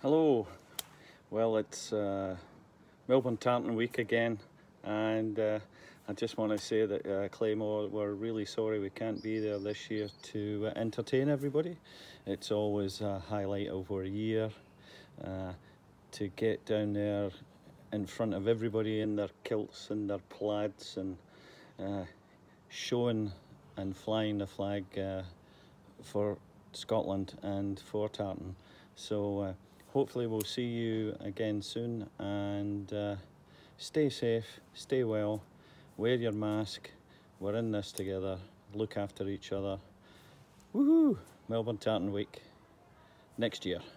Hello. Well, it's Melbourne Tartan Week again, and I just want to say that Claymore, we're really sorry we can't be there this year to entertain everybody. It's always a highlight over a year to get down there in front of everybody in their kilts and their plaids and showing and flying the flag for Scotland and for Tartan. So hopefully we'll see you again soon, and stay safe, stay well, wear your mask, we're in this together, look after each other. Woohoo! Melbourne Tartan Week next year.